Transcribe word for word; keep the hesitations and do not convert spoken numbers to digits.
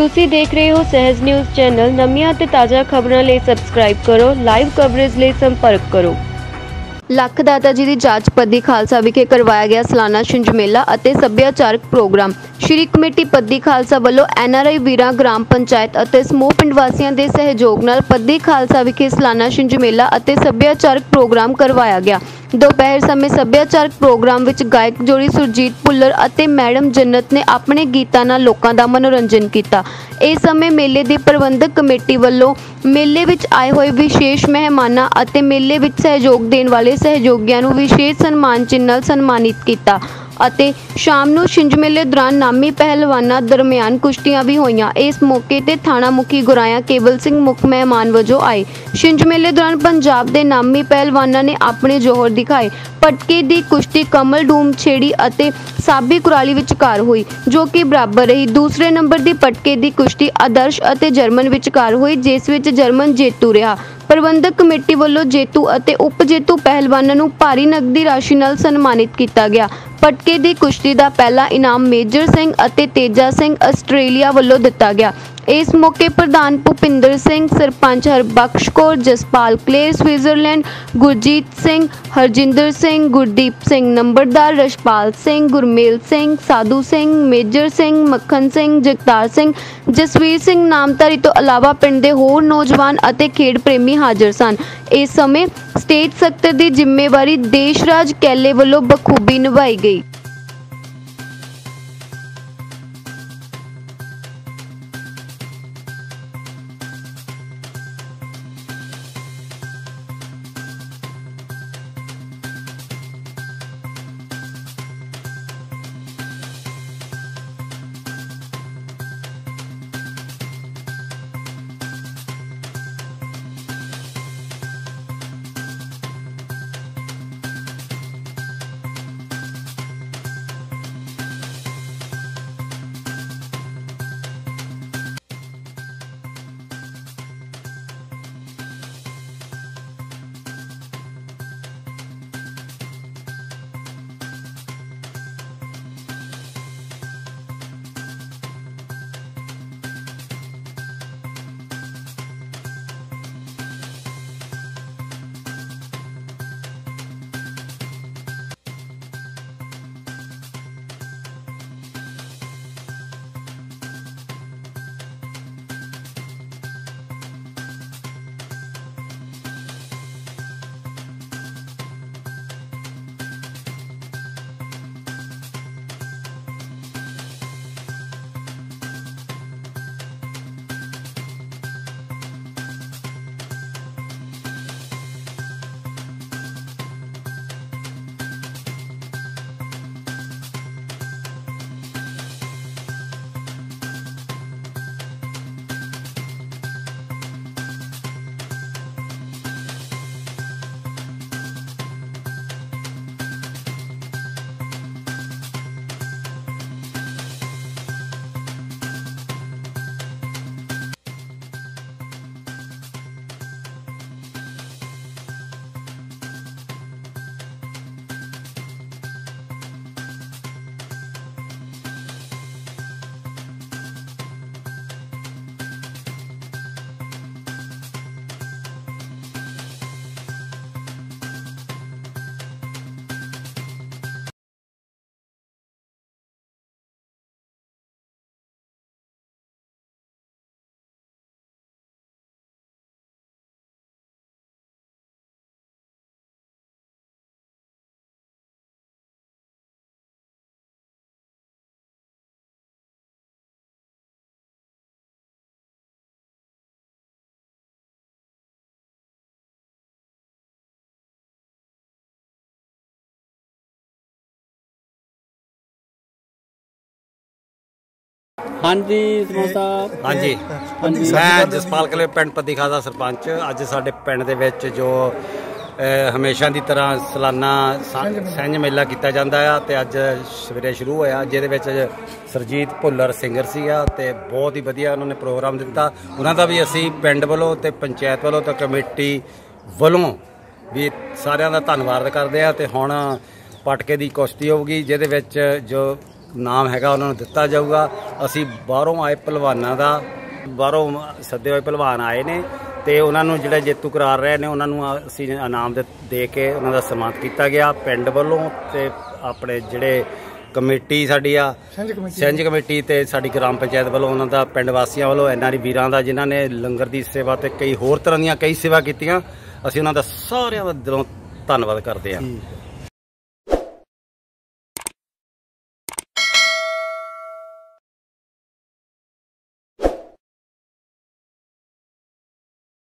ਤੁਸੀਂ ਦੇਖ ਰਹੇ ਹੋ ਸਹਿਜ ਨਿਊਜ਼ ਚੈਨਲ। ਨਵੀਆਂ ਅਤੇ ਤਾਜ਼ਾ ਖਬਰਾਂ ਲਈ ਸਬਸਕ੍ਰਾਈਬ ਕਰੋ। ਲਾਈਵ ਕਵਰੇਜ ਲਈ ਸੰਪਰਕ ਕਰੋ। ਲੱਖ ਦਾਤਾ ਜੀ ਦੀ ਜਾਂਚ ਪੱਦੀ ਖਾਲਸਾ ਵਿਖੇ ਕਰਵਾਇਆ ਗਿਆ ਸਾਲਾਨਾ ਛਿੰਝ ਮੇਲਾ ਅਤੇ ਸੱਭਿਆਚਾਰਕ ਪ੍ਰੋਗਰਾਮ। ਸ਼੍ਰੀ ਕਮੇਟੀ ਪੱਦੀ ਖਾਲਸਾ ਵੱਲੋਂ ਐਨ ਆਰ ਆਈ ਵੀਰਾਂ, ਗ੍ਰਾਮ ਪੰਚਾਇਤ ਅਤੇ ਸਮੂਹ ਪਿੰਡ ਵਾਸੀਆਂ ਦੇ ਸਹਿਯੋਗ ਨਾਲ ਪੱਦੀ ਖਾਲਸਾ ਵਿਖੇ ਸਾਲਾਨਾ ਛਿੰਝ ਮੇਲਾ ਅਤੇ ਸੱਭਿਆਚਾਰਕ ਪ੍ਰੋਗਰਾਮ ਕਰਵਾਇਆ ਗਿਆ। ਦੁਪਹਿਰ ਸਮੇਂ ਸੱਭਿਆਚਾਰਕ ਪ੍ਰੋਗਰਾਮ ਵਿੱਚ ਗਾਇਕ ਜੋੜੀ ਸੁਰਜੀਤ ਭੁੱਲਰ ਅਤੇ ਮੈਡਮ ਜੰਨਤ ਨੇ ਆਪਣੇ ਗੀਤਾਂ ਨਾਲ ਲੋਕਾਂ ਦਾ ਮਨੋਰੰਜਨ ਕੀਤਾ। ਇਸ ਸਮੇਂ ਮੇਲੇ ਦੀ ਪ੍ਰਬੰਧਕ ਕਮੇਟੀ ਵੱਲੋਂ ਮੇਲੇ ਵਿੱਚ ਆਏ ਹੋਏ ਵਿਸ਼ੇਸ਼ ਮਹਿਮਾਨਾਂ ਅਤੇ ਮੇਲੇ ਵਿੱਚ ਸਹਿਯੋਗ ਦੇਣ ਵਾਲੇ ਸਹਿਯੋਗੀਆਂ ਨੂੰ ਵਿਸ਼ੇਸ਼ ਸਨਮਾਨ ਚਿੰਨ੍ਹ ਨਾਲ ਸਨਮਾਨਿਤ ਕੀਤਾ ਅਤੇ ਸ਼ਾਮ ਨੂੰ ਛਿੰਝ ਮੇਲੇ ਦੌਰਾਨ ਨਾਮੀ ਪਹਿਲਵਾਨਾਂ ਦਰਮਿਆਨ ਕੁਸ਼ਤੀਆਂ ਵੀ ਹੋਈਆਂ। ਇਸ ਮੌਕੇ ਤੇ ਥਾਣਾ ਮੁਖੀ ਗੁਰਾਇਆ ਕੇਵਲ ਸਿੰਘ ਮੁੱਖ ਮਹਿਮਾਨ ਵਜੋਂ ਆਏ। ਛਿੰਝ ਮੇਲੇ ਦੌਰਾਨ ਪੰਜਾਬ ਦੇ ਨਾਮੀ ਪਹਿਲਵਾਨਾਂ ਨੇ ਆਪਣੇ ਜੋਹਰ ਦਿਖਾਏ। ਪਟਕੇ ਦੀ ਕੁਸ਼ਤੀ ਕਮਲ ਡੂਮ ਛੇੜੀ ਅਤੇ ਸਾਬੀ ਕੁਰਾਲੀ ਵਿਚਕਾਰ ਹੋਈ, ਜੋ ਕਿ ਬਰਾਬਰ ਰਹੀ। ਦੂਸਰੇ ਨੰਬਰ ਦੀ ਪਟਕੇ ਦੀ ਕੁਸ਼ਤੀ ਆਦਰਸ਼ ਅਤੇ ਜਰਮਨ ਵਿਚਕਾਰ ਹੋਈ, ਜਿਸ ਵਿੱਚ ਜਰਮਨ ਜੇਤੂ ਰਿਹਾ। ਪ੍ਰਬੰਧਕ ਕਮੇਟੀ ਵੱਲੋਂ ਜੇਤੂ ਅਤੇ ਉਪ ਜੇਤੂ ਪਹਿਲਵਾਨਾਂ ਨੂੰ ਭਾਰੀ ਨਕਦੀ ਰਾਸ਼ੀ ਨਾਲ ਸਨਮਾਨਿਤ ਕੀਤਾ ਗਿਆ। ਪਟਕੇ ਦੀ ਕੁਸ਼ਤੀ ਦਾ ਪਹਿਲਾ ਇਨਾਮ ਮੇਜਰ ਸਿੰਘ ਅਤੇ ਤੇਜਾ ਸਿੰਘ ਆਸਟ੍ਰੇਲੀਆ ਵੱਲੋਂ ਦਿੱਤਾ ਗਿਆ। ਇਸ ਮੌਕੇ ਪ੍ਰਧਾਨ ਭੁਪਿੰਦਰ ਸਿੰਘ, ਸਰਪੰਚ ਹਰਬਖਸ਼ ਕੌਰ, ਜਸਪਾਲ ਕਲੇਰ, ਸਵਿਟਜ਼ਰਲੈਂਡ ਗੁਰਜੀਤ ਸਿੰਘ, ਹਰਜਿੰਦਰ ਸਿੰਘ, ਗੁਰਦੀਪ ਸਿੰਘ ਨੰਬਰਦਾਰ, ਰਸ਼ਪਾਲ ਸਿੰਘ, ਗੁਰਮੇਲ ਸਿੰਘ, ਸਾਧੂ ਸਿੰਘ, ਮੇਜਰ ਸਿੰਘ, ਮੱਖਣ ਸਿੰਘ, ਜਗਤਾਰ ਸਿੰਘ, ਜਸਵੀਰ ਸਿੰਘ ਨਾਮਧਾਰੀ ਤੋਂ ਇਲਾਵਾ ਪਿੰਡ ਦੇ ਹੋਰ ਨੌਜਵਾਨ ਅਤੇ ਖੇਡ ਪ੍ਰੇਮੀ ਹਾਜ਼ਰ ਸਨ। ਇਸ ਸਮੇਂ ਸਟੇਜ ਸਕੱਤਰ ਦੀ ਜ਼ਿੰਮੇਵਾਰੀ ਦੇਸ਼ਰਾਜ ਕੈਲੇ ਵੱਲੋਂ ਬਖੂਬੀ ਨਿਭਾਈ ਗਈ। हाँ जी सरपंच साहब। हाँ जी हाँ जी मैं जसपाल कले पिंड पद्दी खालसा सरपंच। अज साडे पिंड दे विच जो हमेशा की तरह सालाना छिंझ मेला किया जाता है तो अज सवेरे शुरू होया, जिहदे विच सरजीत भुल्लर सिंगर सीगा ते बहुत ही वधिया उन्होंने प्रोग्राम दिता। उन्हों का भी असी पिंड वालों ते पंचायत वालों ते कमेटी वालों भी सारिਆਂ ਦਾ ਧੰਨਵਾਦ करते हैं। तो हुण पटके की कुश्ती होगी, जिहदे विच जो ਨਾਮ ਹੈਗਾ ਉਹਨਾਂ ਨੂੰ ਦਿੱਤਾ ਜਾਊਗਾ। ਅਸੀਂ ਬਾਹਰੋਂ ਆਏ ਪਹਿਲਵਾਨਾਂ ਦਾ ਬਾਹਰੋਂ ਸੱਦੇ ਹੋਏ ਪਹਿਲਵਾਨ ਆਏ ਨੇ ਤੇ ਉਹਨਾਂ ਨੂੰ ਜਿਹੜੇ ਜੇਤੂ ਕਰਾਰ ਰਹੇ ਨੇ ਉਹਨਾਂ ਨੂੰ ਅਸੀਂ ਇਨਾਮ ਦੇ ਦੇ ਕੇ ਉਹਨਾਂ ਦਾ ਸਨਮਾਨਿਤ ਕੀਤਾ ਗਿਆ ਪਿੰਡ ਵੱਲੋਂ ਤੇ ਆਪਣੇ ਜਿਹੜੇ ਕਮੇਟੀ ਸਾਡੀ ਆ ਸਿੰਜ ਕਮੇਟੀ ਤੇ ਸਾਡੀ ਗ੍ਰਾਮ ਪੰਚਾਇਤ ਵੱਲੋਂ ਉਹਨਾਂ ਦਾ ਪਿੰਡ ਵਾਸੀਆਂ ਵੱਲੋਂ ਐਨ ਆਰ ਆਈ ਵੀਰਾਂ ਦਾ ਜਿਨ੍ਹਾਂ ਨੇ ਲੰਗਰ ਦੀ ਸੇਵਾ ਤੇ ਕਈ ਹੋਰ ਤਰ੍ਹਾਂ ਦੀਆਂ ਕਈ ਸੇਵਾ ਕੀਤੀਆਂ ਅਸੀਂ ਉਹਨਾਂ ਦਾ ਸਾਰਿਆਂ ਦਾ ਦਿਲੋਂ ਧੰਨਵਾਦ ਕਰਦੇ ਹਾਂ।